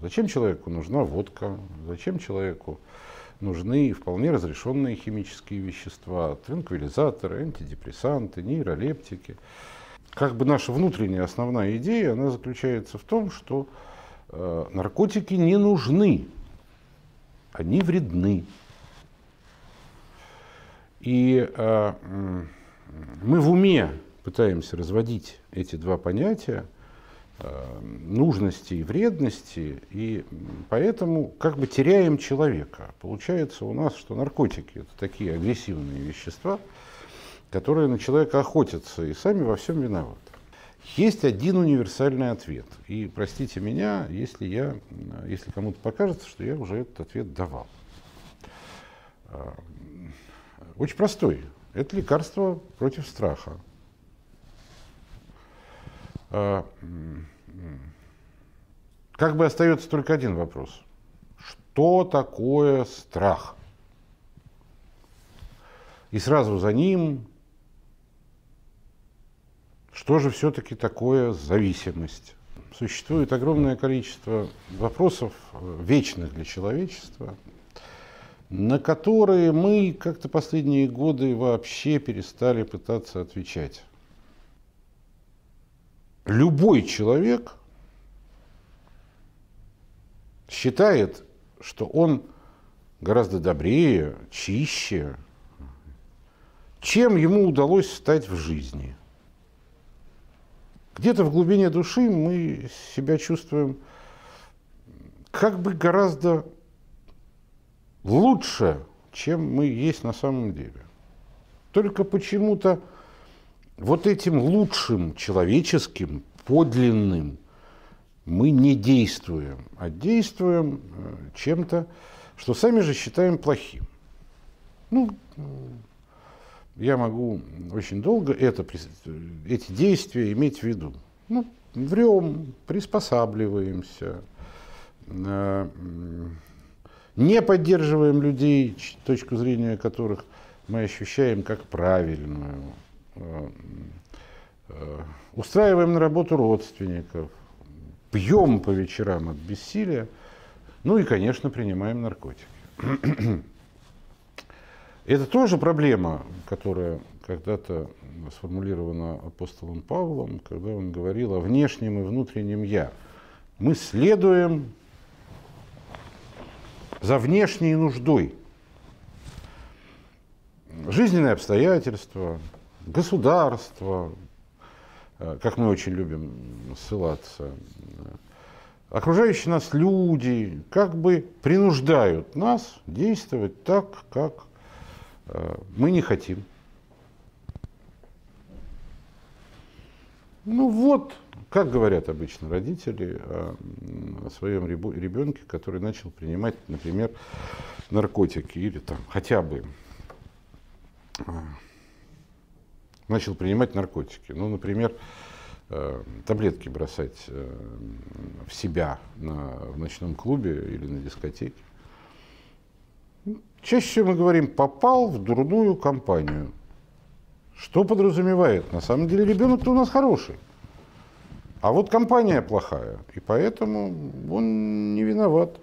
Зачем человеку нужна водка? Зачем человеку нужны вполне разрешенные химические вещества, транквилизаторы, антидепрессанты, нейролептики? Как бы наша внутренняя основная идея, она заключается в том, что наркотики не нужны, они вредны. И мы в уме пытаемся разводить эти два понятия, нужности и вредности, и поэтому как бы теряем человека. Получается у нас, что наркотики — это такие агрессивные вещества, которые на человека охотятся и сами во всем виноваты. Есть один универсальный ответ. И простите меня, если кому-то покажется, что я уже этот ответ давал. Очень простой. Это лекарство против страха. Как бы остается только один вопрос. Что такое страх? И сразу за ним, что же все-таки такое зависимость? Существует огромное количество вопросов, вечных для человечества, на которые мы как-то последние годы вообще перестали пытаться отвечать. Любой человек считает, что он гораздо добрее, чище, чем ему удалось стать в жизни. Где-то в глубине души мы себя чувствуем как бы гораздо лучше, чем мы есть на самом деле. Только почему-то вот этим лучшим, человеческим, подлинным мы не действуем, а действуем чем-то, что сами же считаем плохим. Я могу очень долго эти действия иметь в виду. Врем, приспосабливаемся, не поддерживаем людей, точку зрения которых мы ощущаем как правильную, устраиваем на работу родственников, пьем по вечерам от бессилия, и, конечно, принимаем наркотики. Это тоже проблема, которая когда-то сформулирована апостолом Павлом, когда он говорил о внешнем и внутреннем «я». Мы следуем за внешней нуждой. Жизненные обстоятельства, государство, как мы очень любим ссылаться, окружающие нас люди как бы принуждают нас действовать так, как мы не хотим. Как говорят обычно родители о своем ребенке, который начал принимать, например, наркотики или там хотя бы начал принимать наркотики. Например, таблетки бросать в себя в ночном клубе или на дискотеке. Чаще всего мы говорим: попал в дурную компанию. Что подразумевает? На самом деле ребенок-то у нас хороший. А вот компания плохая, и поэтому он не виноват.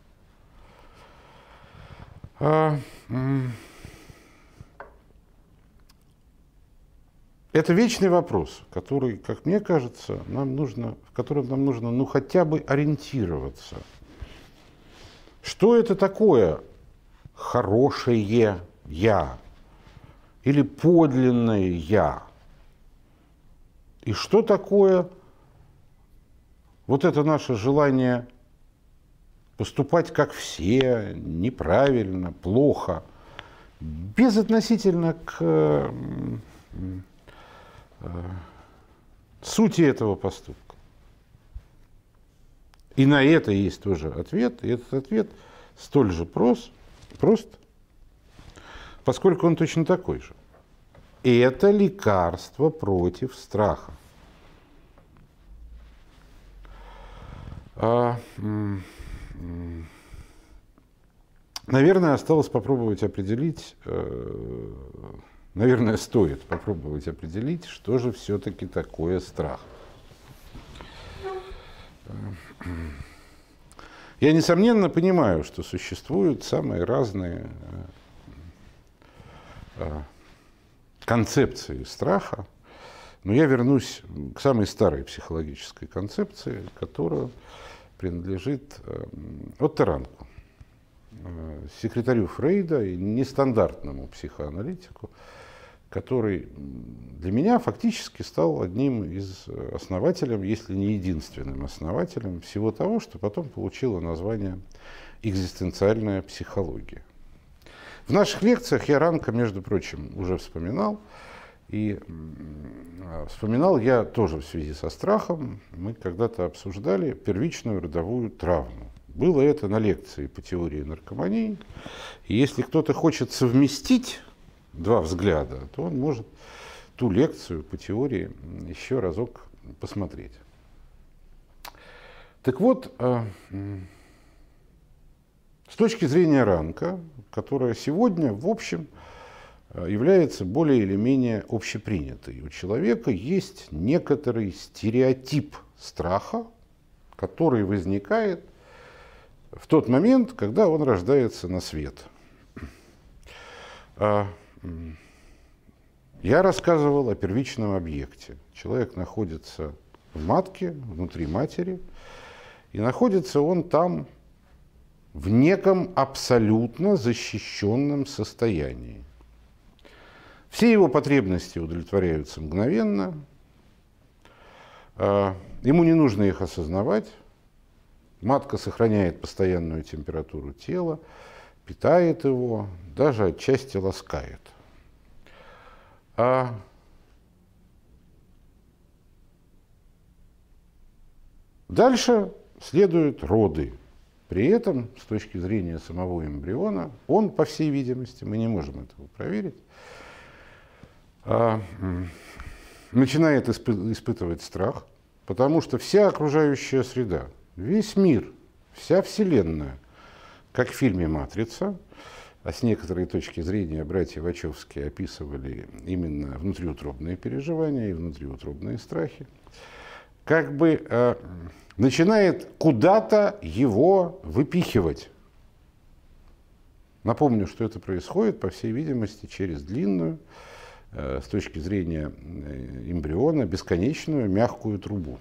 Это вечный вопрос, который, как мне кажется, в котором нам нужно хотя бы ориентироваться. Что это такое хорошее «я» или подлинное «я»? И что такое вот это наше желание поступать как все, неправильно, плохо, безотносительно к сути этого поступка? И на это есть тоже ответ, и этот ответ столь же прост, поскольку он точно такой же. И это лекарство против страха. Наверное, осталось попробовать определить, стоит попробовать определить, что же все-таки такое страх. Я, несомненно, понимаю, что существуют самые разные концепции страха, но я вернусь к самой старой психологической концепции, которая принадлежит Отто Ранку, секретарю Фрейда и нестандартному психоаналитику, который для меня фактически стал одним из основателей, если не единственным основателем всего того, что потом получило название экзистенциальная психология. В наших лекциях я Ранка, между прочим, уже вспоминал. И вспоминал я тоже в связи со страхом. Мы когда-то обсуждали первичную родовую травму. Было это на лекции по теории наркомании. И если кто-то хочет совместить два взгляда, то он может ту лекцию по теории еще разок посмотреть. Так вот, с точки зрения Ранка, которая сегодня, в общем, является более или менее общепринятой, у человека есть некоторый стереотип страха, который возникает в тот момент, когда он рождается на свет. Я рассказывал о первичном объекте. Человек находится в матке, внутри матери, и находится он там в неком абсолютно защищенном состоянии. Все его потребности удовлетворяются мгновенно, ему не нужно их осознавать, матка сохраняет постоянную температуру тела, питает его, даже отчасти ласкает. Дальше следуют роды. При этом, с точки зрения самого эмбриона, он, по всей видимости, мы не можем этого проверить, начинает испытывать страх, потому что вся окружающая среда, весь мир, вся Вселенная, как в фильме «Матрица», а с некоторой точки зрения братья Вачовски описывали именно внутриутробные переживания и внутриутробные страхи, как бы начинает куда-то его выпихивать. Напомню, что это происходит, по всей видимости, через длинную, с точки зрения эмбриона, бесконечную мягкую трубу.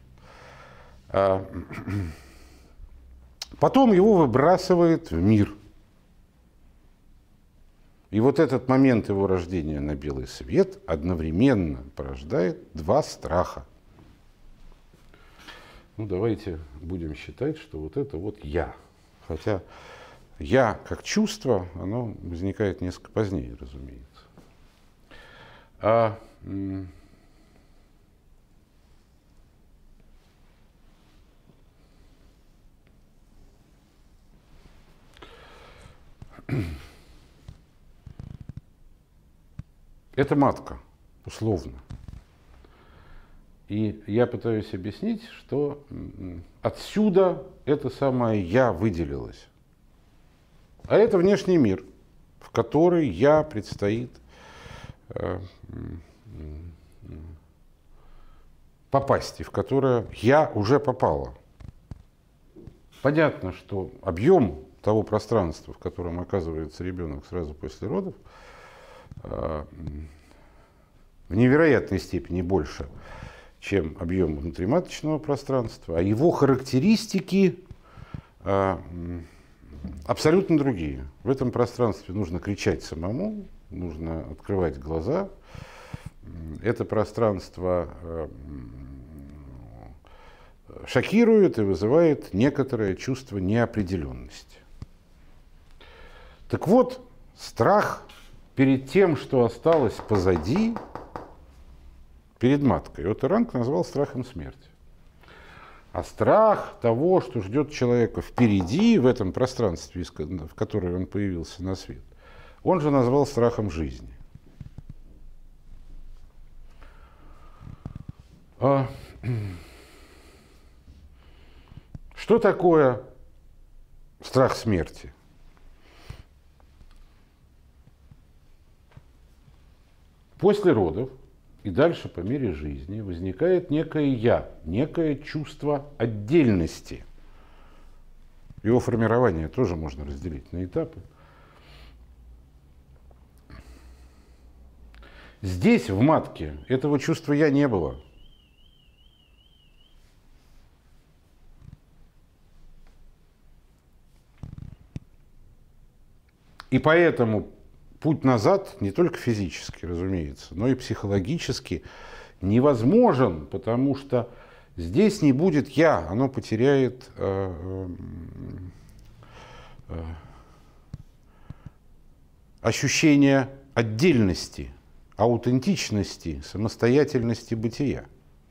Потом его выбрасывает в мир. И вот этот момент его рождения на белый свет одновременно порождает два страха. Ну, давайте будем считать, что вот это вот «я». Хотя «я» как чувство, оно возникает несколько позднее, разумеется. Это матка, условно. И я пытаюсь объяснить, что отсюда это самое «я» выделилось. А это внешний мир, в который «я» предстоит попасть, и в которое «я» уже попало. Понятно, что объем того пространства, в котором оказывается ребенок сразу после родов, в невероятной степени больше, чем объем внутриматочного пространства, а его характеристики абсолютно другие. В этом пространстве нужно кричать самому, нужно открывать глаза. Это пространство шокирует и вызывает некоторое чувство неопределенности. Так вот, страх перед тем, что осталось позади, перед маткой, Отто Ранк назвал страхом смерти. А страх того, что ждет человека впереди, в этом пространстве, в котором он появился на свет, он же назвал страхом жизни. Что такое страх смерти? После родов и дальше по мере жизни возникает некое «я», некое чувство отдельности. Его формирование тоже можно разделить на этапы. Здесь, в матке, этого чувства «я» не было. И поэтому путь назад не только физически, разумеется, но и психологически невозможен, потому что здесь не будет «я», оно потеряет ощущение отдельности, аутентичности, самостоятельности бытия.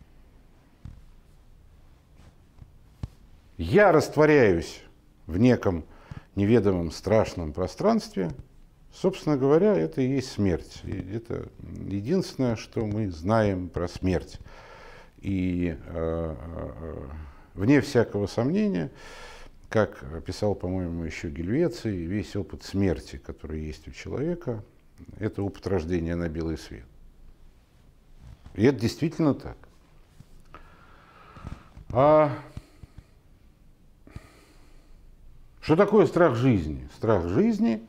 Я растворяюсь в неком неведомом страшном пространстве. Собственно говоря, это и есть смерть. И это единственное, что мы знаем про смерть. И вне всякого сомнения, как писал, по-моему, еще Гельвеций, весь опыт смерти, который есть у человека, это опыт рождения на белый свет. И это действительно так. Что такое страх жизни? Страх жизни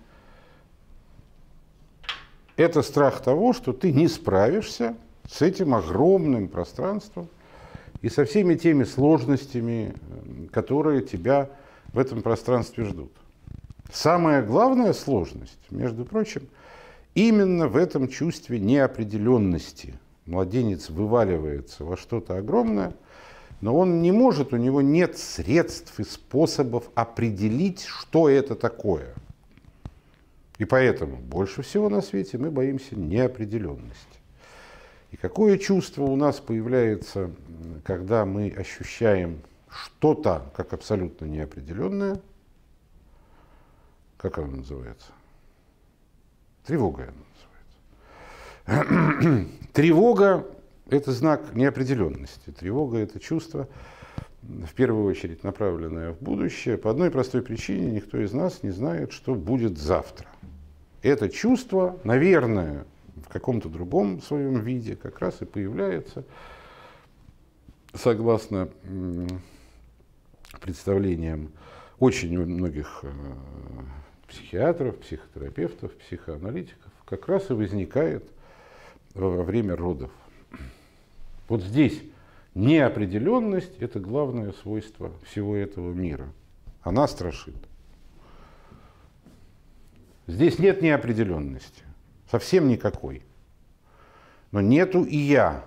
– это страх того, что ты не справишься с этим огромным пространством и со всеми теми сложностями, которые тебя в этом пространстве ждут. Самая главная сложность, между прочим, именно в этом чувстве неопределенности. Младенец вываливается во что-то огромное, но он не может, у него нет средств и способов определить, что это такое. И поэтому больше всего на свете мы боимся неопределенности. И какое чувство у нас появляется, когда мы ощущаем что-то как абсолютно неопределенное? Как оно называется? Тревога оно называется. Тревога – это знак неопределенности. Тревога – это чувство, в первую очередь, направленное в будущее. По одной простой причине никто из нас не знает, что будет завтра. Это чувство, наверное, в каком-то другом своем виде как раз и появляется, согласно представлениям очень многих психиатров, психотерапевтов, психоаналитиков, как раз и возникает во время родов. Вот здесь неопределенность – это главное свойство всего этого мира. Она страшит. Здесь нет неопределенности, совсем никакой. Но нету и «я».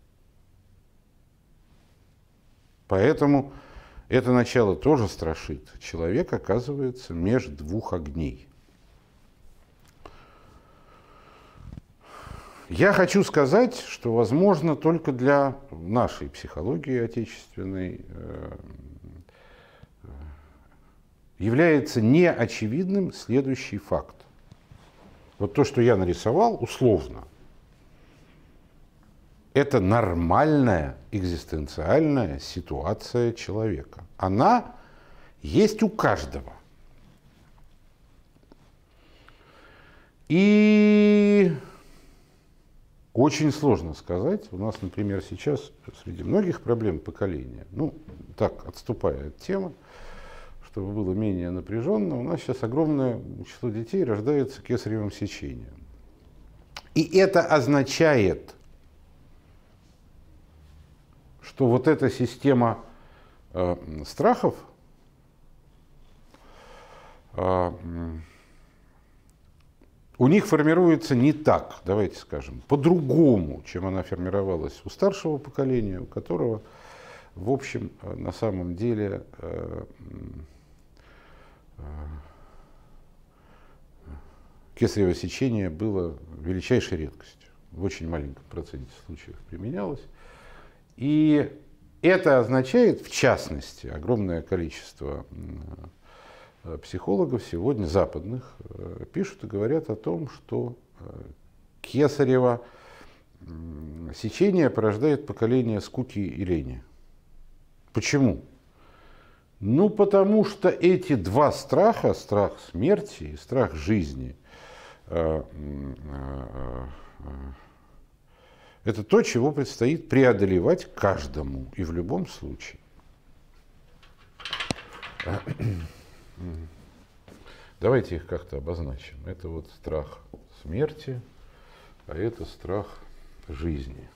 Поэтому это начало тоже страшит. Человек оказывается между двух огней. Я хочу сказать, что, возможно, только для нашей психологии отечественной является неочевидным следующий факт. Вот то, что я нарисовал, условно, это нормальная экзистенциальная ситуация человека. Она есть у каждого. И очень сложно сказать. У нас, например, сейчас среди многих проблем поколения, ну, так, отступая от темы, чтобы было менее напряженно, у нас сейчас огромное число детей рождается кесаревым сечением. И это означает, что вот эта система страхов у них формируется не так, давайте скажем, по-другому, чем она формировалась у старшего поколения, у которого, в общем, на самом деле кесарево сечение было величайшей редкостью. В очень маленьком проценте случаев применялось. И это означает, в частности, огромное количество психологов сегодня, западных, пишут и говорят о том, что кесарево сечение порождает поколение скуки и лени. Почему? Ну, потому что эти два страха, страх смерти и страх жизни, это то, чего предстоит преодолевать каждому и в любом случае. Давайте их как-то обозначим. Это вот страх смерти, а это страх жизни.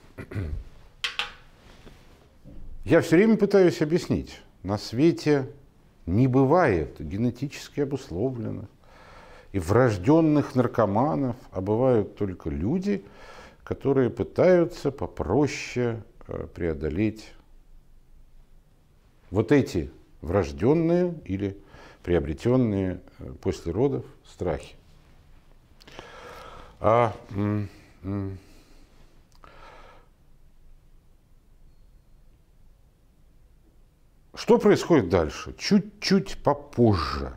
Я все время пытаюсь объяснить, на свете не бывает генетически обусловленных и врожденных наркоманов, а бывают только люди, которые пытаются попроще преодолеть вот эти врожденные или приобретенные после родов страхи. Что происходит дальше? Чуть-чуть попозже.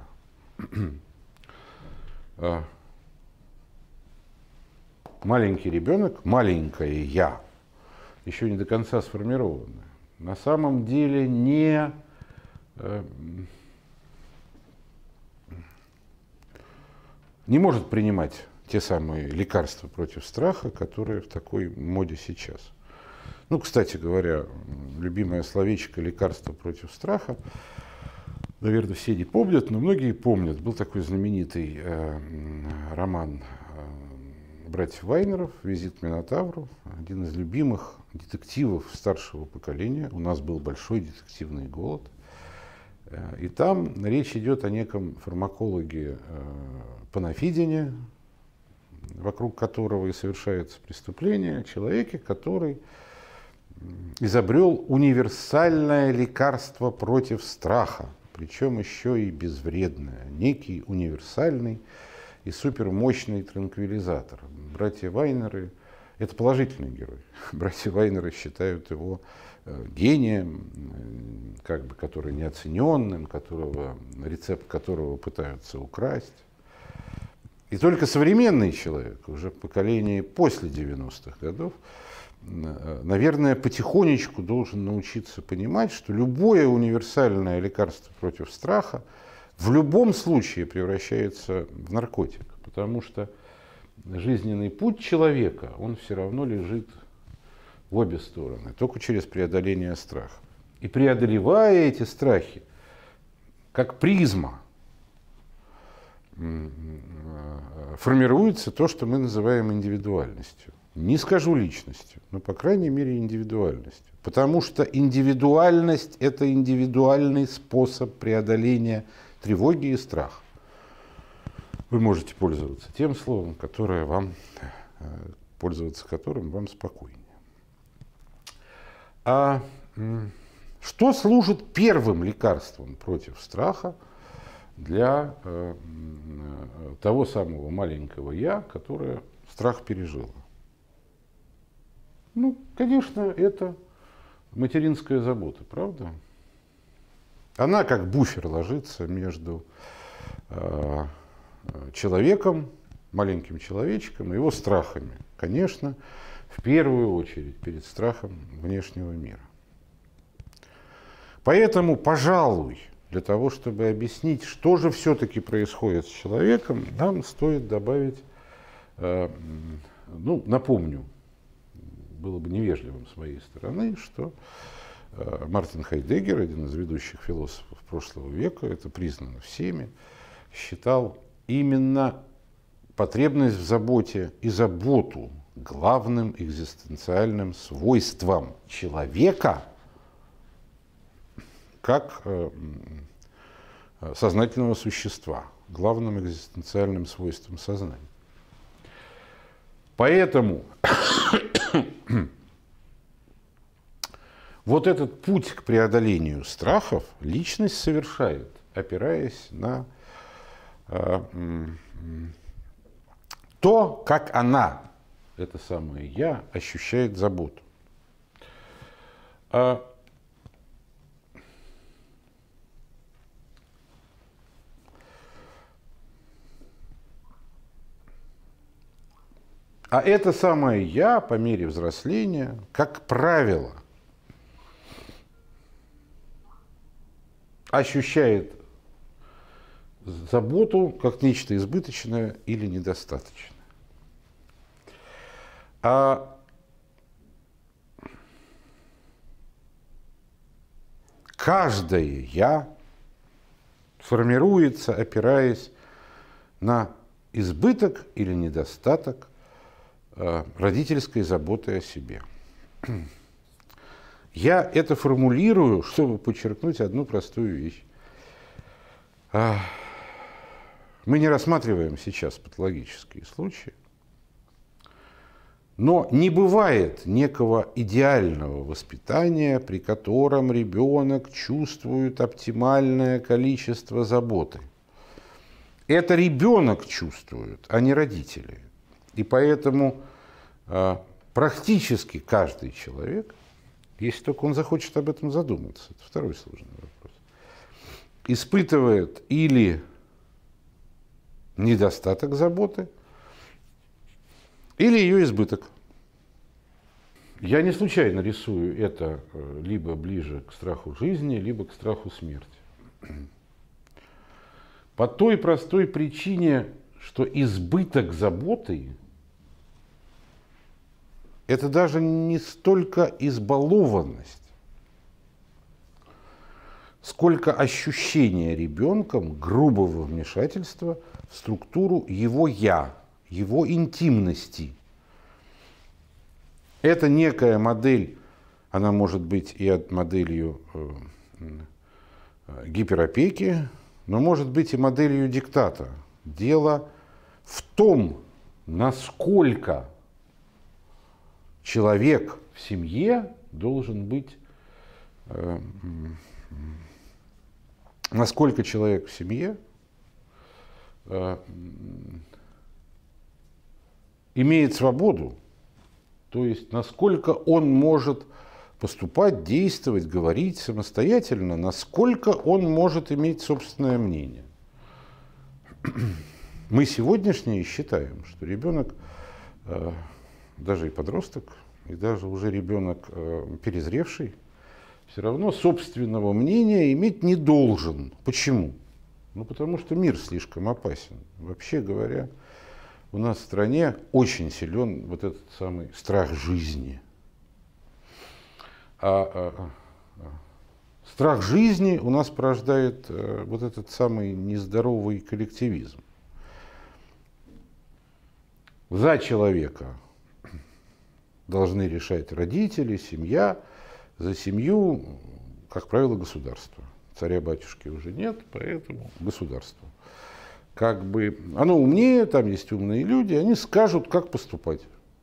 Маленький ребенок, маленькое я, еще не до конца сформированное, на самом деле не может принимать те самые лекарства против страха, которые в такой моде сейчас. Ну, кстати говоря, любимое словечко «лекарство против страха», наверное, все не помнят, но многие помнят. Был такой знаменитый роман братьев Вайнеров «Визит к Минотавру», один из любимых детективов старшего поколения. У нас был большой детективный голод. И там речь идет о неком фармакологе Панафидине, вокруг которого и совершается преступление, человеке, который изобрел универсальное лекарство против страха, причем еще и безвредное, некий универсальный и супермощный транквилизатор. Братья Вайнеры – это положительный герой. Братья Вайнеры считают его гением, как бы, который неоцененным, рецепт которого пытаются украсть. И только современный человек, уже поколение после 90-х годов, наверное, потихонечку должен научиться понимать, что любое универсальное лекарство против страха в любом случае превращается в наркотик, потому что жизненный путь человека, он все равно лежит в обе стороны, только через преодоление страха. И преодолевая эти страхи, как призма, формируется то, что мы называем индивидуальностью. Не скажу личностью, но, по крайней мере, индивидуальностью. Потому что индивидуальность – это индивидуальный способ преодоления тревоги и страха. Вы можете пользоваться тем словом, пользоваться которым вам спокойнее. А что служит первым лекарством против страха для того самого маленького «я», которое страх пережило? Ну, конечно, это материнская забота, правда? Она как буфер ложится между человеком, маленьким человечком и его страхами. Конечно, в первую очередь перед страхом внешнего мира. Поэтому, пожалуй, для того, чтобы объяснить, что же все-таки происходит с человеком, нам стоит добавить, напомню, было бы невежливым с моей стороны, что Мартин Хайдеггер, один из ведущих философов прошлого века, это признано всеми, считал именно потребность в заботе и заботу главным экзистенциальным свойством человека как сознательного существа, главным экзистенциальным свойством сознания. Поэтому вот этот путь к преодолению страхов личность совершает, опираясь на то, как она, это самое «я», ощущает заботу. А это самое «я» по мере взросления, как правило, ощущает заботу как нечто избыточное или недостаточное. А каждое «я» формируется, опираясь на избыток или недостаток родительской заботы о себе. Я это формулирую, чтобы подчеркнуть одну простую вещь. Мы не рассматриваем сейчас патологические случаи, но не бывает некого идеального воспитания, при котором ребенок чувствует оптимальное количество заботы. Это ребенок чувствует, а не родители. И поэтому практически каждый человек, если только он захочет об этом задуматься, это второй сложный вопрос, испытывает или недостаток заботы, или ее избыток. Я не случайно рисую это либо ближе к страху жизни, либо к страху смерти. По той простой причине, что избыток заботы – это даже не столько избалованность, сколько ощущение ребенком грубого вмешательства в структуру его «я», его интимности. Это некая модель, она может быть и моделью гиперопеки, но может быть и моделью диктата. Дело в том, насколько человек в семье должен быть, насколько человек в семье имеет свободу, то есть насколько он может поступать, действовать, говорить самостоятельно, насколько он может иметь собственное мнение. Мы сегодняшние считаем, что ребенок, даже и подросток, и даже уже ребенок перезревший, все равно собственного мнения иметь не должен. Почему? Ну, потому что мир слишком опасен. Вообще говоря, у нас в стране очень силен вот этот самый страх жизни. Страх жизни у нас порождает вот этот самый нездоровый коллективизм. За человека должны решать родители, семья, за семью, как правило, государство. Царя-батюшки уже нет, поэтому государство. Как бы оно умнее, там есть умные люди, они скажут, как поступать.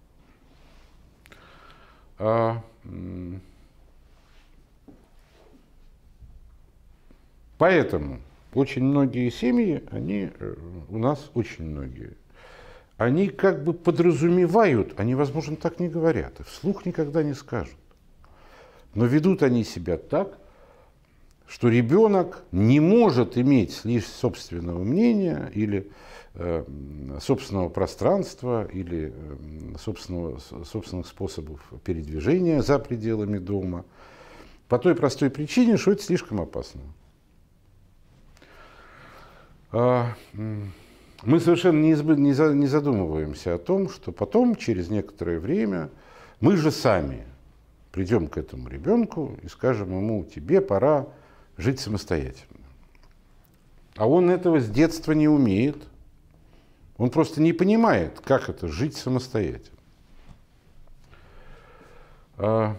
Поэтому очень многие семьи, они у нас очень многие, они как бы подразумевают, они, возможно, так не говорят, и вслух никогда не скажут. Но ведут они себя так, что ребенок не может иметь лишь собственного мнения или собственного пространства или собственных способов передвижения за пределами дома по той простой причине, что это слишком опасно. Мы совершенно не задумываемся о том, что потом, через некоторое время, мы же сами придем к этому ребенку и скажем ему: тебе пора жить самостоятельно. А он этого с детства не умеет. Он просто не понимает, как это жить самостоятельно. Я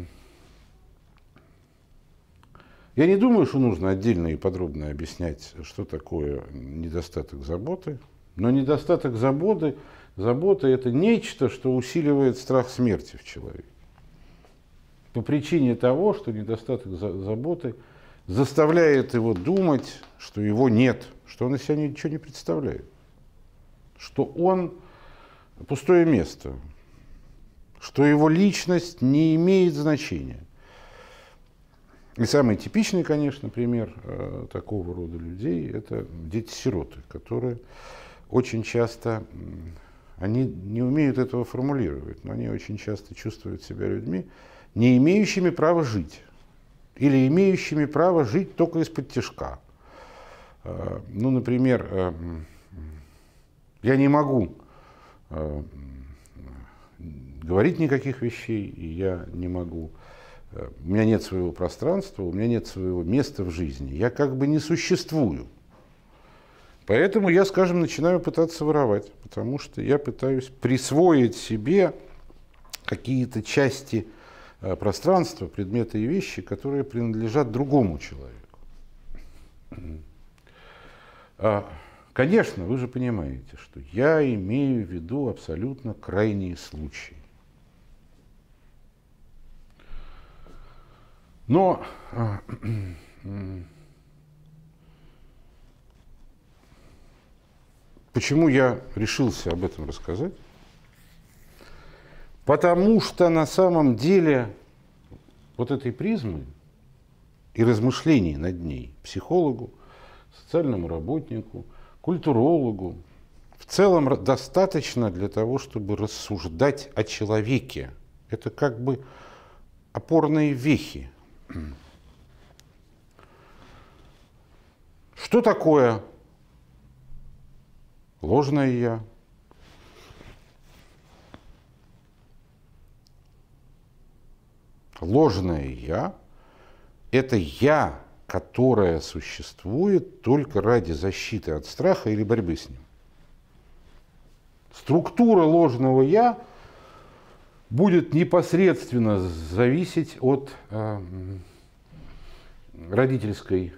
не думаю, что нужно отдельно и подробно объяснять, что такое недостаток заботы. Но недостаток заботы – это нечто, что усиливает страх смерти в человеке. По причине того, что недостаток заботы заставляет его думать, что его нет, что он из себя ничего не представляет, что он пустое место, что его личность не имеет значения. И самый типичный, конечно, пример такого рода людей – это дети-сироты, которые очень часто, они не умеют этого формулировать, но они очень часто чувствуют себя людьми, не имеющими права жить, или имеющими право жить только из-под тишка. Ну, например, я не могу говорить никаких вещей, и я не могу У меня нет своего пространства, у меня нет своего места в жизни. Я как бы не существую. Поэтому я, скажем, начинаю пытаться воровать, потому что я пытаюсь присвоить себе какие-то части пространства, предметы и вещи, которые принадлежат другому человеку. Конечно, вы же понимаете, что я имею в виду абсолютно крайние случаи. Но почему я решился об этом рассказать? Потому что на самом деле вот этой призмы и размышлений над ней психологу, социальному работнику, культурологу в целом достаточно для того, чтобы рассуждать о человеке. Это как бы опорные вехи. Что такое ложное «я»? Ложное «я» – это «я», которое существует только ради защиты от страха или борьбы с ним. Структура ложного «я» будет непосредственно зависеть от родительской,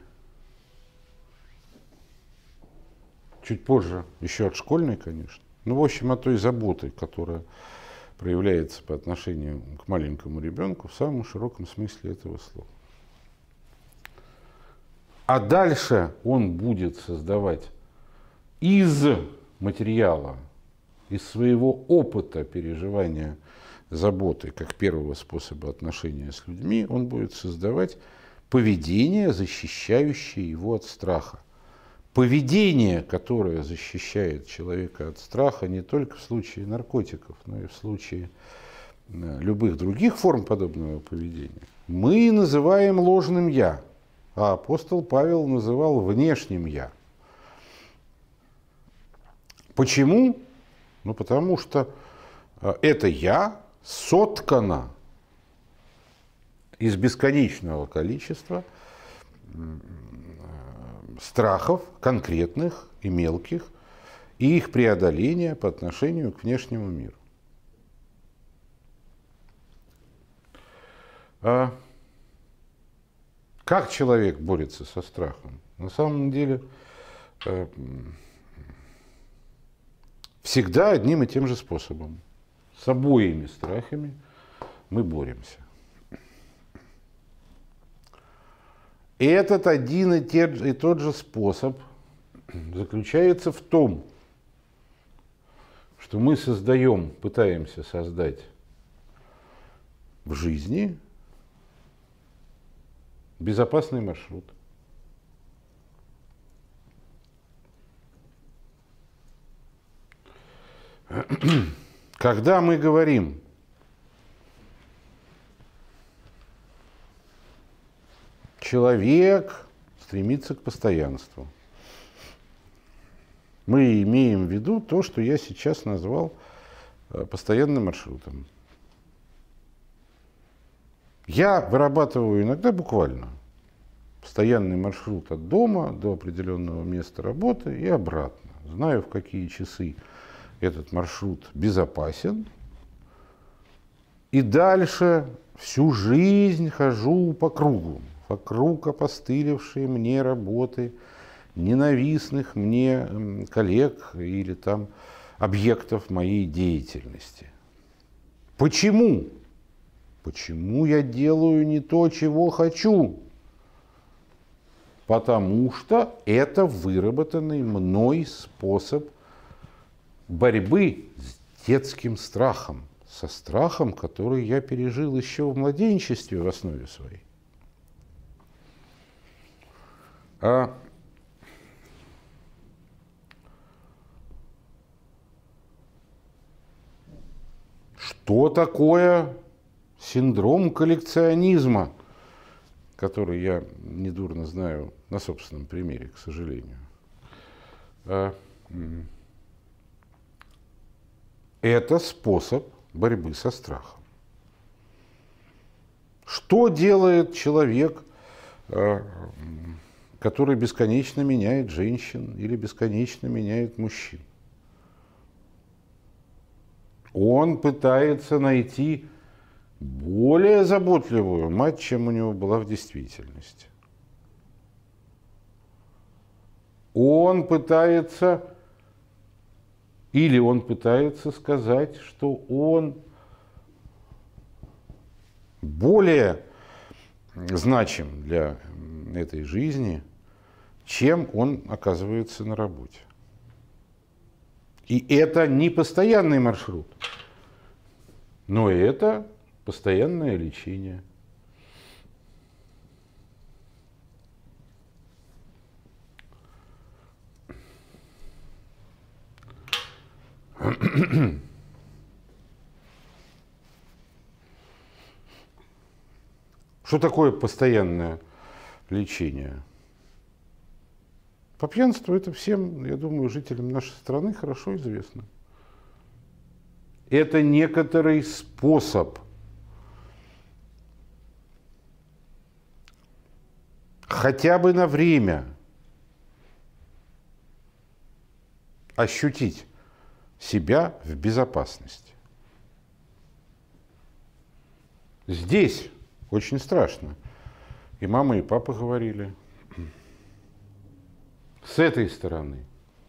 чуть позже еще от школьной, конечно, ну, в общем, от той заботы, которая проявляется по отношению к маленькому ребенку в самом широком смысле этого слова. А дальше он будет создавать из материала, из своего опыта переживания заботы, как первого способа отношения с людьми, он будет создавать поведение, защищающее его от страха. Поведение, которое защищает человека от страха не только в случае наркотиков, но и в случае любых других форм подобного поведения, мы называем ложным «я», а апостол Павел называл внешним «я». Почему? Ну, потому что это «я» соткано из бесконечного количества страхов, конкретных и мелких, и их преодоления по отношению к внешнему миру. Как человек борется со страхом? На самом деле, всегда одним и тем же способом. С обоими страхами мы боремся. И этот один и тот же способ заключается в том, что мы пытаемся создать в жизни безопасный маршрут. Когда мы говорим «человек стремится к постоянству», мы имеем в виду то, что я сейчас назвал постоянным маршрутом. Я вырабатываю иногда буквально постоянный маршрут от дома до определенного места работы и обратно. Знаю, в какие часы этот маршрут безопасен. И дальше всю жизнь хожу по кругу, вокруг опостылевшей мне работы, ненавистных мне коллег или там объектов моей деятельности. Почему? Почему я делаю не то, чего хочу? Потому что это выработанный мной способ борьбы с детским страхом, со страхом, который я пережил еще в младенчестве в основе своей. Что такое синдром коллекционизма, который я недурно знаю на собственном примере, к сожалению? Это способ борьбы со страхом. Что делает человек, который бесконечно меняет женщин или бесконечно меняет мужчин? Он пытается найти более заботливую мать, чем у него была в действительности. Он пытается сказать, что он более значим для этой жизни, чем он оказывается на работе. И это не постоянный маршрут, но это постоянное лечение. Что такое постоянное лечение? По пьянству это всем, я думаю, жителям нашей страны хорошо известно. Это некоторый способ хотя бы на время ощутить себя в безопасности. Здесь очень страшно. И мама, и папа говорили. С этой стороны.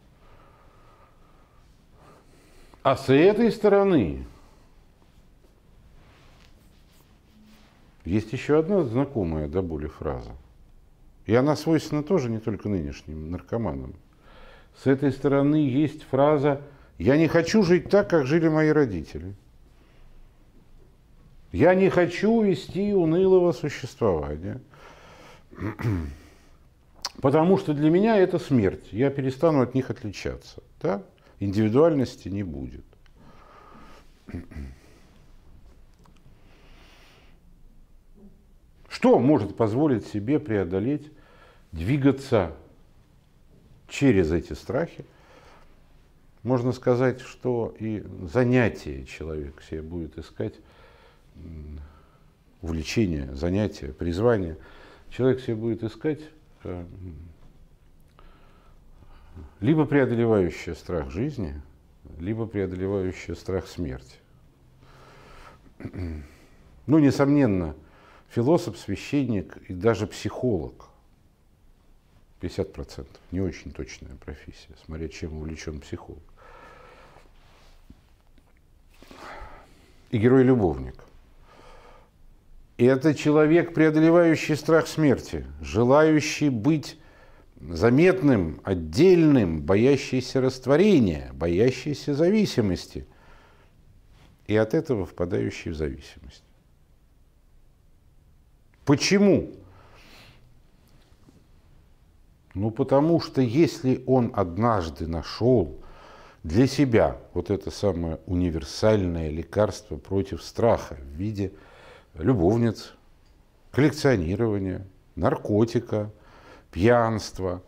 А с этой стороны есть еще одна знакомая до боли фраза. И она свойственна тоже не только нынешним наркоманам. С этой стороны есть фраза «Я не хочу жить так, как жили мои родители». Я не хочу вести унылого существования, потому что для меня это смерть. Я перестану от них отличаться. Да? Индивидуальности не будет. Что может позволить себе преодолеть, двигаться через эти страхи? Можно сказать, что и занятие человек себе будет искать, увлечение, занятие, призвание. Человек себе будет искать либо преодолевающее страх жизни, либо преодолевающее страх смерти. Ну, несомненно, философ, священник и даже психолог. 50%. Не очень точная профессия, смотря чем увлечен психолог. И герой-любовник. И это человек, преодолевающий страх смерти, желающий быть заметным, отдельным, боящийся растворения, боящийся зависимости. И от этого впадающий в зависимость. Почему? Ну, потому что если он однажды нашел для себя вот это самое универсальное лекарство против страха в виде любовниц, коллекционирования, наркотика, пьянства,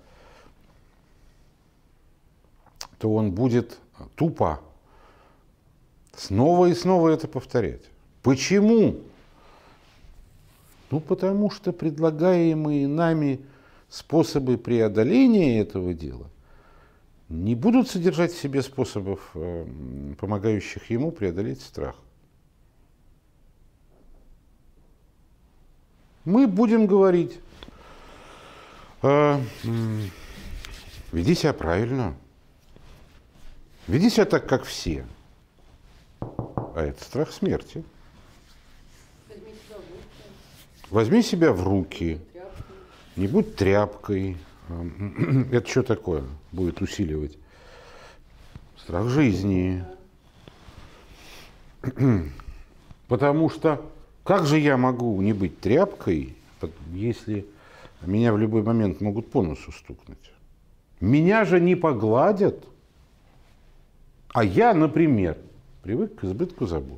то он будет тупо снова и снова это повторять. Почему? Ну, потому что предлагаемые нами способы преодоления этого дела не будут содержать в себе способов, помогающих ему преодолеть страх. Мы будем говорить, веди себя правильно, веди себя так, как все. А это страх смерти. Возьми себя в руки, не будь тряпкой. Это что такое будет усиливать? Страх жизни. Потому что как же я могу не быть тряпкой, если меня в любой момент могут по носу стукнуть? Меня же не погладят. А я, например, привык к избытку забот.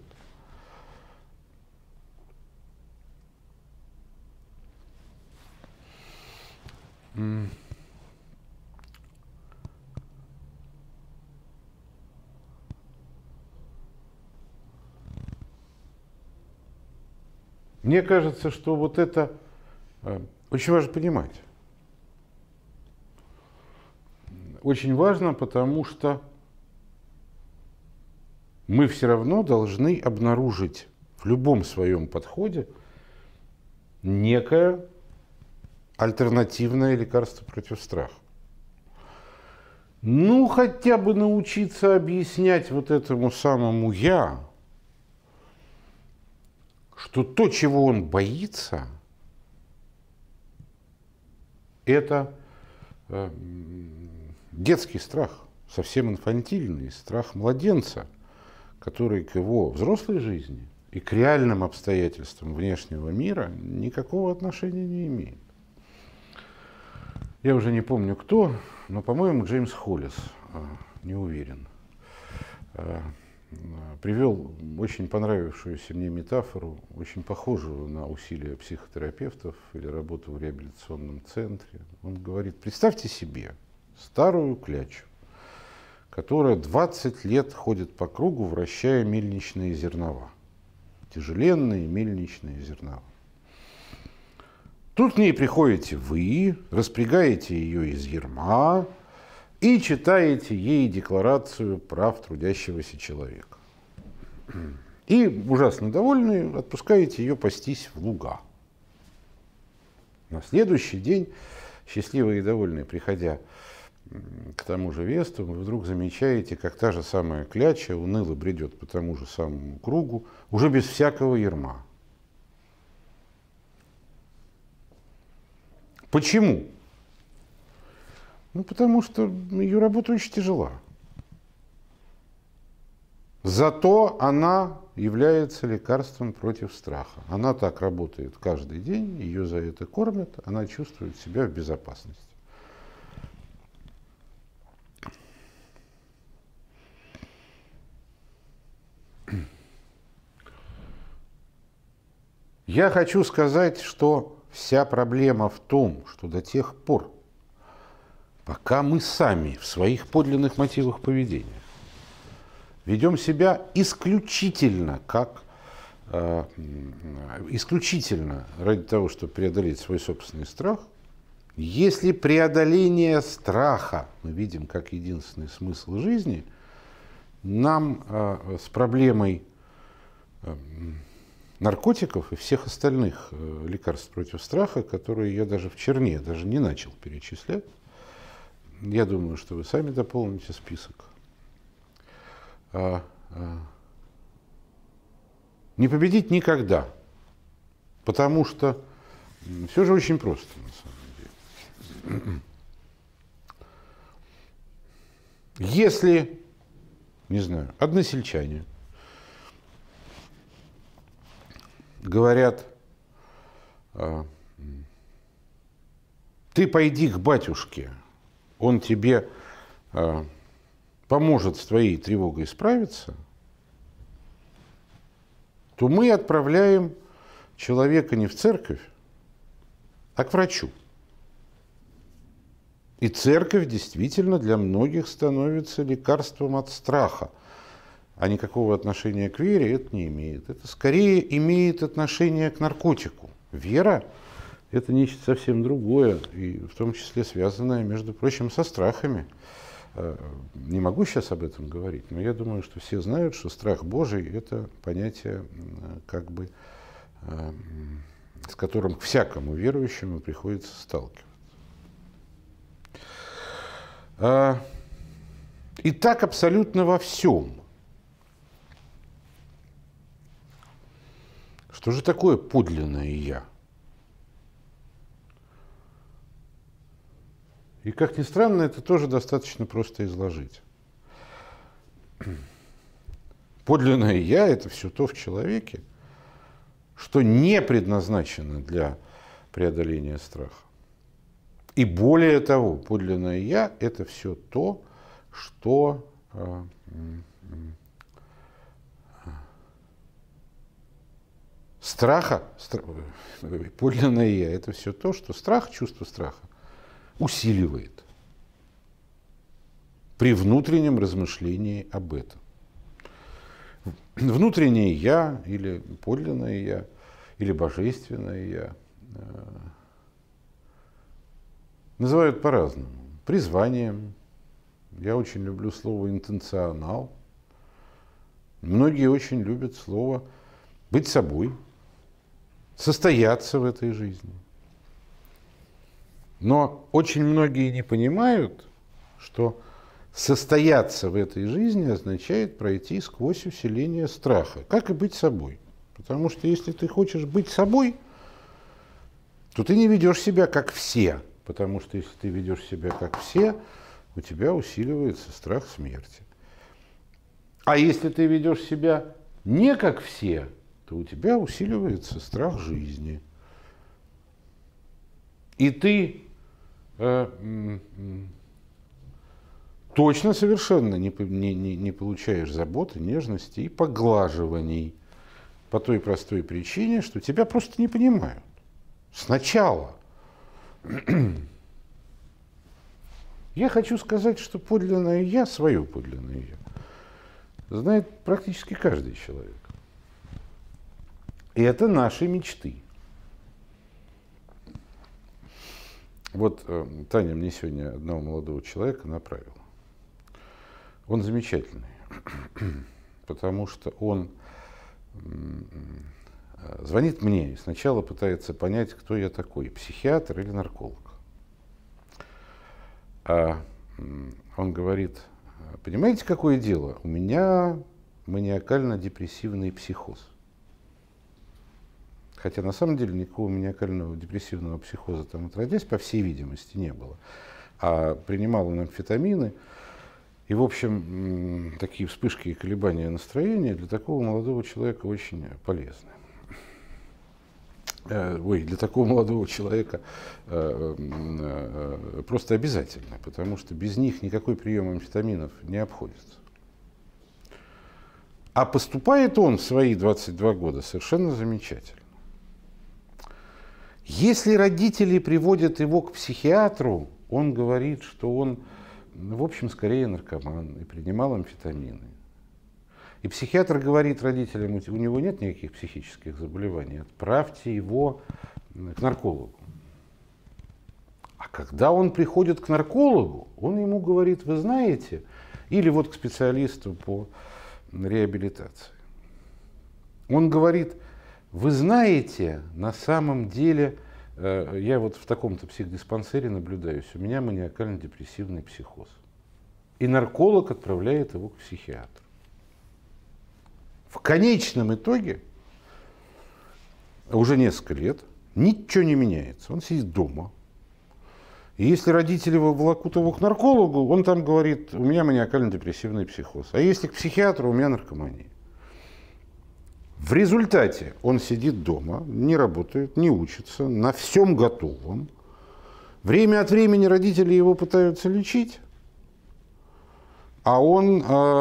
Мне кажется, что вот это очень важно понимать. Очень важно, потому что мы все равно должны обнаружить в любом своем подходе некое альтернативное лекарство против страха. Ну, хотя бы научиться объяснять вот этому самому «я», что то, чего он боится, это детский страх, совсем инфантильный страх младенца, который к его взрослой жизни и к реальным обстоятельствам внешнего мира никакого отношения не имеет. Я уже не помню кто, но, по-моему, Джеймс Холлис, не уверен, привел очень понравившуюся мне метафору, очень похожую на усилия психотерапевтов или работу в реабилитационном центре. Он говорит: представьте себе старую клячу, которая 20 лет ходит по кругу, вращая мельничные зернова, тяжеленные мельничные зернова. Тут к ней приходите вы, распрягаете ее из ярма и читаете ей декларацию прав трудящегося человека. И, ужасно довольные, отпускаете ее пастись в луга. На следующий день, счастливые и довольные, приходя к тому же месту, вы вдруг замечаете, как та же самая кляча уныло бредет по тому же самому кругу, уже без всякого ярма. Почему? Ну, потому что ее работа очень тяжела. Зато она является лекарством против страха. Она так работает каждый день, ее за это кормят, она чувствует себя в безопасности. Я хочу сказать, что вся проблема в том, что до тех пор, пока мы сами в своих подлинных мотивах поведения ведем себя исключительно исключительно ради того, чтобы преодолеть свой собственный страх, если преодоление страха мы видим как единственный смысл жизни, нам с проблемой наркотиков и всех остальных лекарств против страха, которые я даже в черне даже не начал перечислять, я думаю, что вы сами дополните список, не победить никогда, потому что все же очень просто на самом деле. Если, не знаю, односельчане говорят: ты пойди к батюшке, он тебе поможет с твоей тревогой справиться, то мы отправляем человека не в церковь, а к врачу. И церковь действительно для многих становится лекарством от страха. А никакого отношения к вере это не имеет. Это скорее имеет отношение к наркотику. Вера – это нечто совсем другое, и в том числе связанное, между прочим, со страхами. Не могу сейчас об этом говорить, но я думаю, что все знают, что страх Божий – это понятие, как бы, с которым к всякому верующему приходится сталкиваться. И так абсолютно во всем. Что же такое подлинное «я»? И, как ни странно, это тоже достаточно просто изложить. Подлинное «я» – это все то в человеке, что не предназначено для преодоления страха. И более того, подлинное «я» – это все то, что подлинное «я» – это все то, что страх, чувство страха усиливает при внутреннем размышлении об этом. Внутреннее «я» или подлинное «я» или божественное я. Называют по-разному. Призванием. Я очень люблю слово интенционал. Многие очень любят слово быть собой, состояться в этой жизни. Но очень многие не понимают, что состояться в этой жизни означает пройти сквозь усиление страха. Как и быть собой. Потому что если ты хочешь быть собой, то ты не ведешь себя как все. Потому что если ты ведешь себя как все, у тебя усиливается страх смерти. А если ты ведешь себя не как все, то у тебя усиливается страх жизни. И ты точно совершенно не получаешь заботы, нежности и поглаживаний по той простой причине, что тебя просто не понимают. Сначала. Я хочу сказать, что подлинное я, свое подлинное я, знает практически каждый человек. И это наши мечты. Вот Таня мне сегодня одного молодого человека направила. Он замечательный, потому что он звонит мне и сначала пытается понять, кто я такой, психиатр или нарколог. А он говорит: понимаете, какое дело? У меня маниакально-депрессивный психоз. Хотя на самом деле никакого маниакального депрессивного психоза там отродясь, по всей видимости, не было. А принимал он амфетамины. И, в общем, такие вспышки и колебания настроения для такого молодого человека очень полезны. Для такого молодого человека просто обязательно, потому что без них никакой прием амфетаминов не обходится. А поступает он в свои 22 года совершенно замечательно. Если родители приводят его к психиатру, он говорит, что он, в общем, скорее наркоман и принимал амфетамины. И психиатр говорит родителям: у него нет никаких психических заболеваний, отправьте его к наркологу. А когда он приходит к наркологу, он ему говорит: вы знаете, или вот к специалисту по реабилитации. Он говорит: вы знаете, на самом деле, я вот в таком-то психдиспансере наблюдаюсь, у меня маниакально-депрессивный психоз. И нарколог отправляет его к психиатру. В конечном итоге, уже несколько лет, ничего не меняется. Он сидит дома. И если родители волокут его к наркологу, он там говорит: у меня маниакально-депрессивный психоз. А если к психиатру, у меня наркомания. В результате он сидит дома, не работает, не учится, на всем готовом. Время от времени родители его пытаются лечить, а он...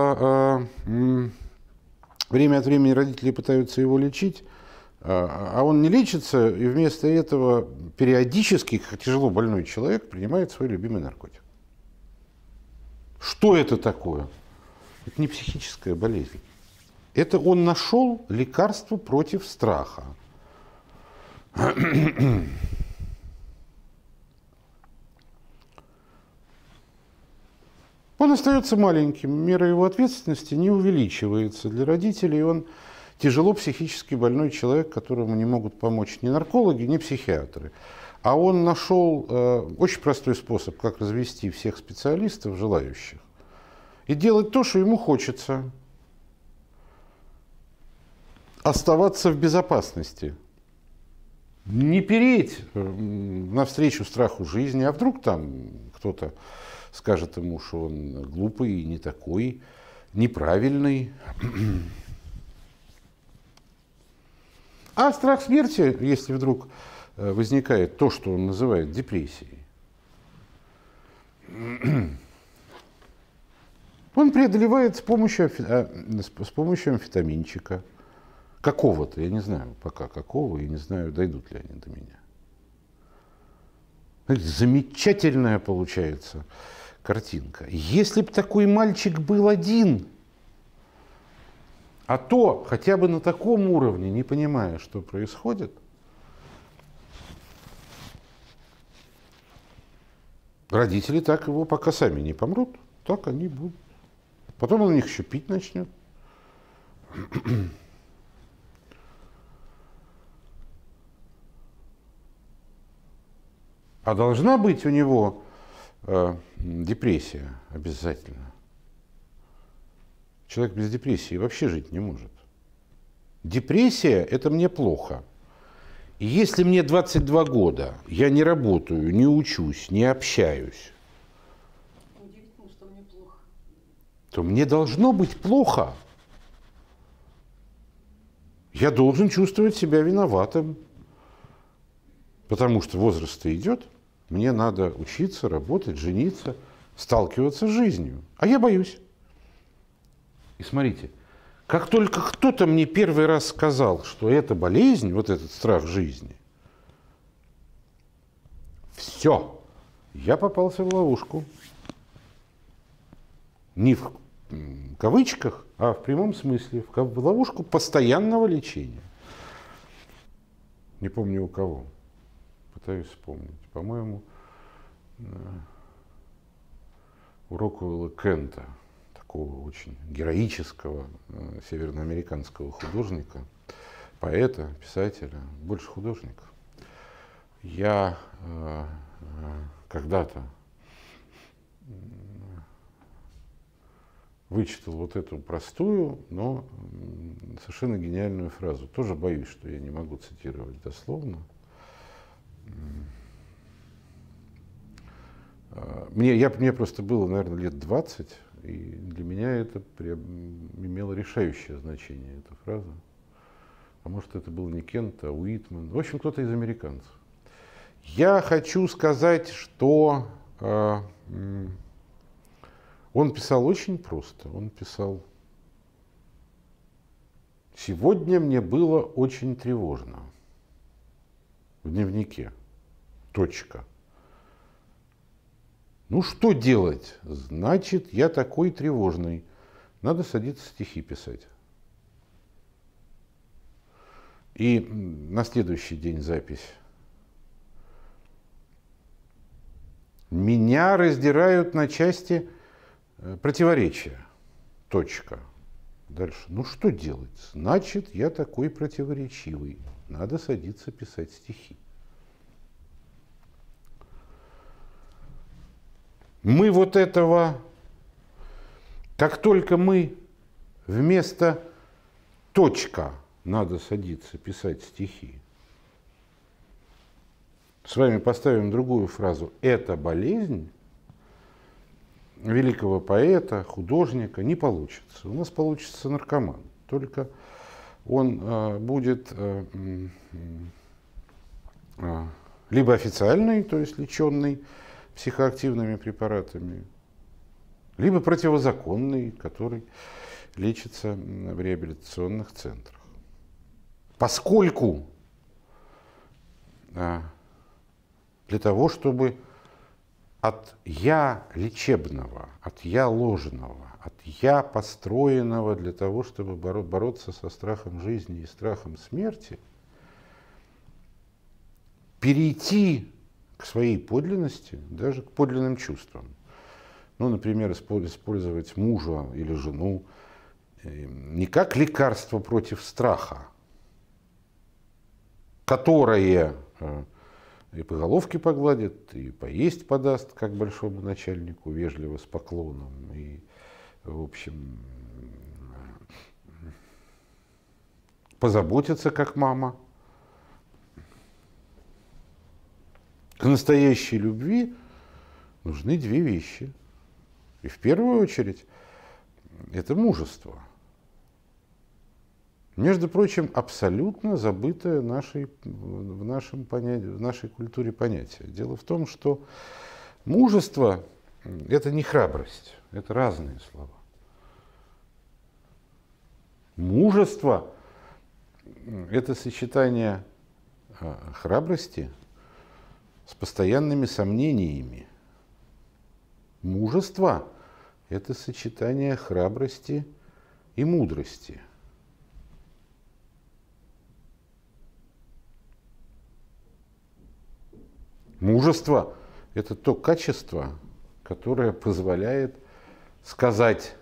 Время от времени родители пытаются его лечить, а он не лечится, и вместо этого периодически, как тяжело больной человек, принимает свой любимый наркотик. Что это такое? Это не психическая болезнь. Это он нашел лекарство против страха. Он остается маленьким, мера его ответственности не увеличивается. Для родителей он тяжело психически больной человек, которому не могут помочь ни наркологи, ни психиатры. А он нашел очень простой способ, как развести всех специалистов, желающих, и делать то, что ему хочется. Оставаться в безопасности. Не переть навстречу страху жизни, а вдруг там кто-то скажет ему, что он глупый, не такой, неправильный. А страх смерти, если вдруг возникает то, что он называет депрессией, он преодолевает с помощью амфетаминчика. Какого-то, я не знаю пока какого, и не знаю, дойдут ли они до меня. Замечательная получается картинка. Если бы такой мальчик был один, А то, хотя бы на таком уровне, не понимая, что происходит, родители так его, пока сами не помрут, так они будут. Потом он у них еще пить начнет. А должна быть у него депрессия обязательно. Человек без депрессии вообще жить не может. Депрессия – это мне плохо. И если мне 22 года, я не работаю, не учусь, не общаюсь, Удивительно, что мне плохо. то мне должно быть плохо. Я должен чувствовать себя виноватым, потому что возраст-то идет, мне надо учиться, работать, жениться, сталкиваться с жизнью. А я боюсь. И смотрите, как только кто-то мне первый раз сказал, что это болезнь, вот этот страх жизни, все, я попался в ловушку. Не в кавычках, а в прямом смысле, в ловушку постоянного лечения. Не помню у кого. Пытаюсь вспомнить. По-моему, у Рокуэлла Кента, такого очень героического североамериканского художника, поэта, писателя, больше художника. Я когда-то вычитал вот эту простую, но совершенно гениальную фразу. Тоже боюсь, что я не могу цитировать дословно. Мне просто было, наверное, лет 20, и для меня это имело решающее значение, эта фраза. А может, это был не Кент, а Уитман. В общем, кто-то из американцев. Я хочу сказать, что он писал очень просто. Он писал: «Сегодня мне было очень тревожно». В дневнике. Точка. Ну что делать? Значит, я такой тревожный. Надо садиться стихи писать. И на следующий день запись. Меня раздирают на части противоречия. Точка. Дальше. Ну что делать? Значит, я такой противоречивый. Надо садиться писать стихи. Мы вот этого, как только мы вместо точка надо садиться писать стихи, с вами поставим другую фразу. Это болезнь великого поэта, художника, не получится. У нас получится наркоман. Только он будет либо официальный, то есть леченный психоактивными препаратами, либо противозаконный, который лечится в реабилитационных центрах. Поскольку для того, чтобы от «я» лечебного, от «я» ложного, от «я» построенного для того, чтобы бороться со страхом жизни и страхом смерти, перейти к своей подлинности, даже к подлинным чувствам. Ну, например, использовать мужа или жену не как лекарство против страха, которое и по головке погладит, и поесть подаст, как большому начальнику, вежливо, с поклоном, и, в общем, позаботится, как мама. К настоящей любви нужны две вещи. И в первую очередь это мужество. Между прочим, абсолютно забытое в нашей культуре понятие. Дело в том, что мужество – это не храбрость, это разные слова. Мужество – это сочетание храбрости с постоянными сомнениями. Мужество – это сочетание храбрости и мудрости. Мужество – это то качество, которое позволяет сказать: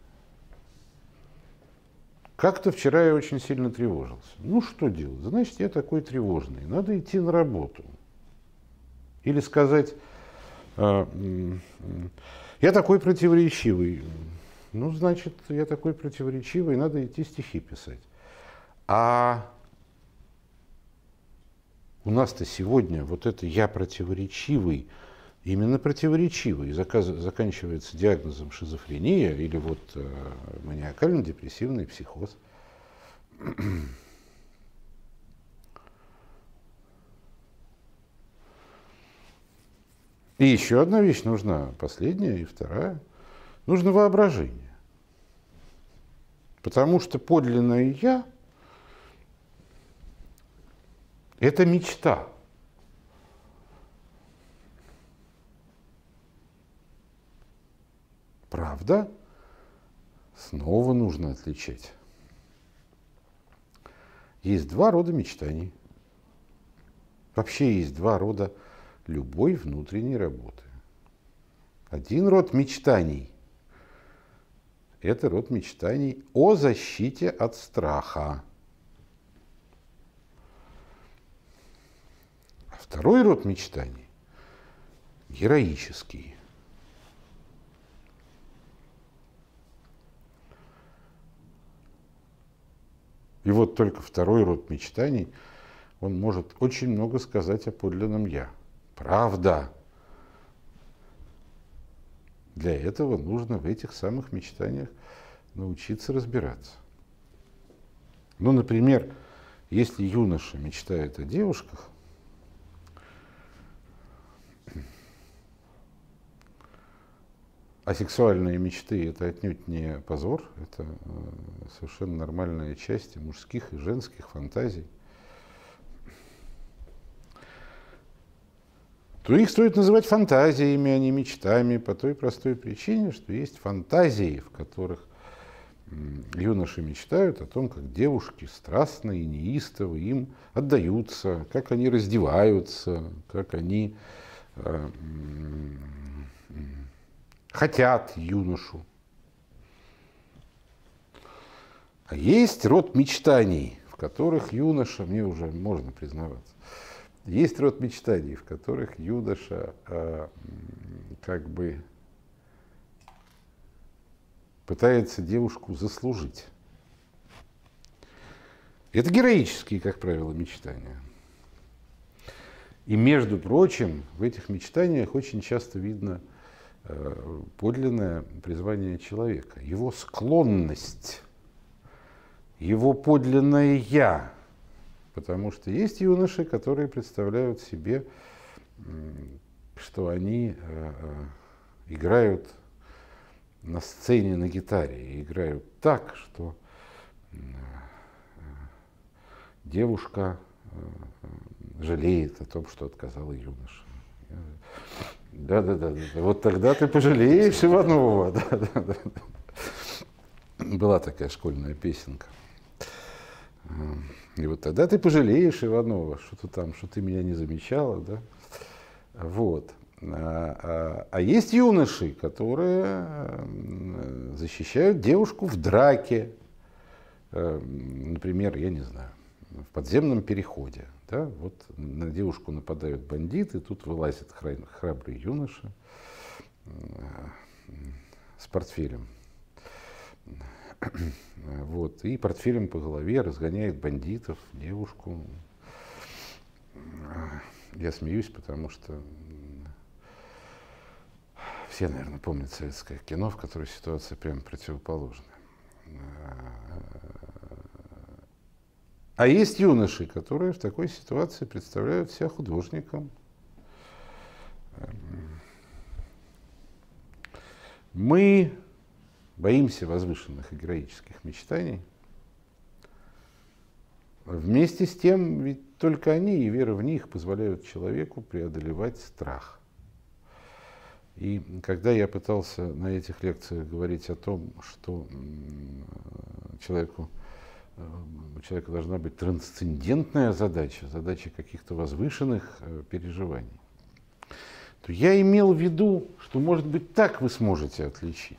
как-то вчера я очень сильно тревожился. Ну, что делать? Значит, я такой тревожный. Надо идти на работу. Или сказать: я такой противоречивый. Ну, значит, я такой противоречивый, надо идти стихи писать. А у нас-то сегодня вот это «я противоречивый», именно противоречивый, заканчивается диагнозом шизофрения или вот маниакально-депрессивный психоз. И еще одна вещь нужна, последняя и вторая. Нужно воображение. Потому что подлинное «я» – это мечта. Правда, снова нужно отличать. Есть два рода мечтаний. Вообще есть два рода любой внутренней работы. Один род мечтаний – это род мечтаний о защите от страха. А второй род мечтаний – героический. И вот только второй род мечтаний, он может очень много сказать о подлинном «я». Правда. Для этого нужно в этих самых мечтаниях научиться разбираться. Ну, например, если юноша мечтает о девушках, а сексуальные мечты – это отнюдь не позор, это совершенно нормальная часть и мужских, и женских фантазий, то их стоит называть фантазиями, а не мечтами, по той простой причине, что есть фантазии, в которых юноши мечтают о том, как девушки страстно и неистово им отдаются, как они раздеваются, как они хотят юношу. А есть род мечтаний, в которых юноша, мне уже можно признаваться, есть род мечтаний, в которых юноша как бы пытается девушку заслужить. Это героические, как правило, мечтания. И, между прочим, в этих мечтаниях очень часто видно подлинное призвание человека, его склонность, его подлинное «я». Потому что есть юноши, которые представляют себе, что они играют на сцене на гитаре, и играют так, что девушка жалеет о том, что отказала юноше. Да. Вот тогда ты пожалеешь Иванова. Да. Была такая школьная песенка. И вот тогда ты пожалеешь Иванова, что ты меня не замечала, да? Вот. А есть юноши, которые защищают девушку в драке, например, я не знаю, в подземном переходе. Да? Вот на девушку нападают бандиты, тут вылазит храбрый юноша с портфелем. Вот, и портфелем по голове разгоняет бандитов, девушку. Я смеюсь, потому что все, наверное, помнят советское кино, в котором ситуация прямо противоположная. А есть юноши, которые в такой ситуации представляют себя художником. Мы боимся возвышенных и героических мечтаний. Вместе с тем, ведь только они и вера в них позволяют человеку преодолевать страх. И когда я пытался на этих лекциях говорить о том, что у человека должна быть трансцендентная задача, задача каких-то возвышенных переживаний, то я имел в виду, что, может быть, так вы сможете отличить.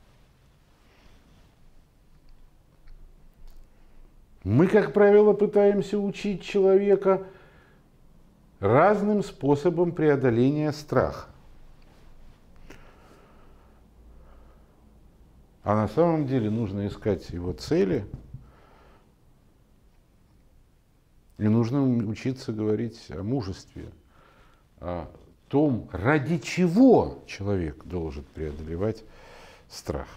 Мы, как правило, пытаемся учить человека разным способом преодоления страха. А на самом деле нужно искать его цели, и нужно учиться говорить о мужестве, о том, ради чего человек должен преодолевать страх.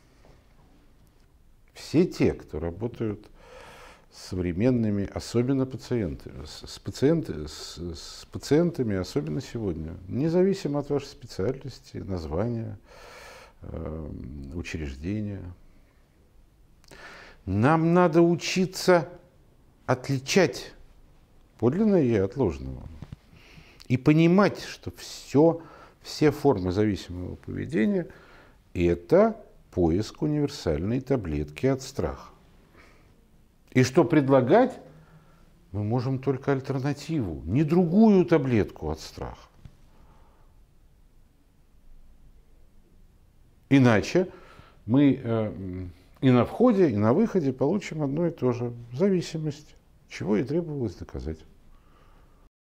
Все те, кто работают с современными, особенно пациентами, с пациентами, особенно сегодня, независимо от вашей специальности, названия, учреждения. Нам надо учиться отличать подлинное и от ложного. И понимать, что все формы зависимого поведения – это поиск универсальной таблетки от страха. И что предлагать мы можем только альтернативу, не другую таблетку от страха. Иначе мы и на входе, и на выходе получим одно и то же – зависимость, чего и требовалось доказать.